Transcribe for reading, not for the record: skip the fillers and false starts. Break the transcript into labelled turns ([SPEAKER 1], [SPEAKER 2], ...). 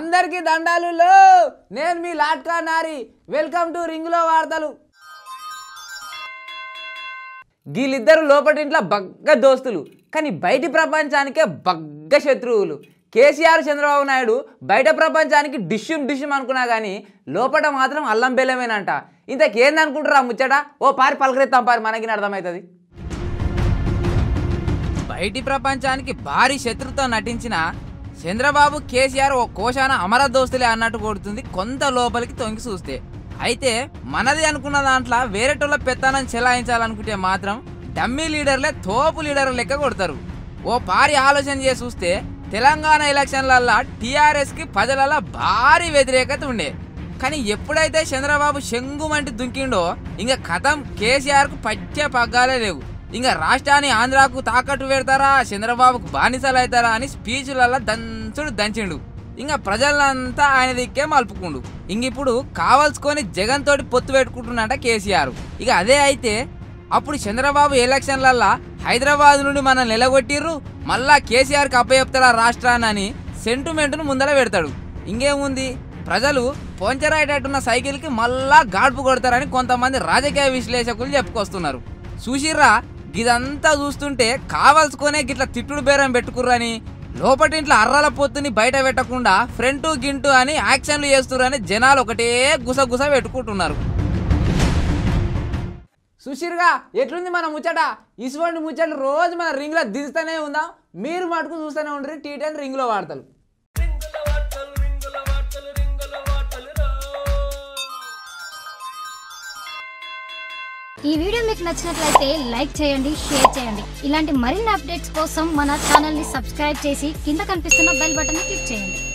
[SPEAKER 1] అందరికీ దండాలు. నేను మీ లాట్కా నారి. వెల్కమ్ టు రింగులో వార్తలు. వీళ్ళిద్దరు లోపటింట్లో బగ్గ దోస్తులు, కానీ బయటి ప్రపంచానికే బగ్గ శత్రువులు. కేసీఆర్ చంద్రబాబు నాయుడు బయట ప్రపంచానికి డిష్యూమ్ అనుకున్నా కానీ లోపల మాత్రం అల్లం బెల్లమేనంట. ఇంతకేందనుకుంటారా ముచ్చట? ఓ పారి పలకరిస్తాం పారి, మనకి అర్థమవుతుంది. బయటి ప్రపంచానికి భారీ శత్రుతో నటించిన చంద్రబాబు కేసీఆర్ ఓ కోశాన అమర దోస్తులే అన్నట్టు కొడుతుంది కొంత లోపలికి తొంగి చూస్తే. అయితే మనది అనుకున్న దాంట్లో వేరేటోళ్ళ పెత్తనం చెలాయించాలనుకుంటే మాత్రం డమ్మీ లీడర్లే తోపు లీడర్ల లెక్క కొడతారు. ఓ పారి ఆలోచన చేసి చూస్తే తెలంగాణ ఎలక్షన్లల్లో టీఆర్ఎస్కి ప్రజలలో భారీ వ్యతిరేకత ఉండే. కానీ ఎప్పుడైతే చంద్రబాబు శంగుమంటి దుంకిండో ఇంకా కథం, కేసీఆర్కు పచ్చే పగ్గాలే లేవు. ఇంకా రాష్ట్రాన్ని ఆంధ్రాకు తాకట్టు పెడతారా, చంద్రబాబుకు బానిసలు అవుతారా అని స్పీచ్లలో దంచిండు. ఇంకా ప్రజలంతా ఆయన దిక్కే మలుపుకుండు. ఇప్పుడు కావాల్సుకొని జగన్ తోటి పొత్తు పెట్టుకుంటున్నట కేసీఆర్. ఇక అదే అయితే అప్పుడు చంద్రబాబు ఎలక్షన్లల్లో హైదరాబాద్ నుండి మనం నిలగొట్టిర్రు, మళ్ళా కేసీఆర్కి అప్పచెప్తాడా రాష్ట్రాన్ని అని సెంటిమెంట్ను ముందర పెడతాడు. ఇంకేముంది, ప్రజలు పొంచరాయేటట్టున్న సైకిల్కి మళ్ళా గాడ్పు కొడతారని కొంతమంది రాజకీయ విశ్లేషకులు చెప్పుకొస్తున్నారు. చూసిర్రా, ఇదంతా చూస్తుంటే కావాల్సుకొనే గిట్ల తిట్టుడు బేరం పెట్టుకుర్రని, లోపటింట్లో అర్రల పొత్తుని బయట పెట్టకుండా ఫ్రంట్ గింటు అని యాక్షన్లు చేస్తుర్రని జనాలు ఒకటే గుసగుస పెట్టుకుంటున్నారు. సుశీర్గా ఎట్లుంది మన ముచ్చట? ఇటువంటి ముచ్చట్లు రోజు మన రింగ్లో దిస్తూనే ఉందాం. మీరు మటుకు చూస్తూనే ఉండరు T10 రింగులో వార్తలు.
[SPEAKER 2] ఈ వీడియో మీకు నచ్చినట్లయితే లైక్ చేయండి, షేర్ చేయండి. ఇలాంటి మరిన్ని అప్డేట్స్ కోసం మన ఛానల్ని సబ్స్క్రైబ్ చేసి కింద కనిపిస్తున్న బెల్ బటన్ని క్లిక్ చేయండి.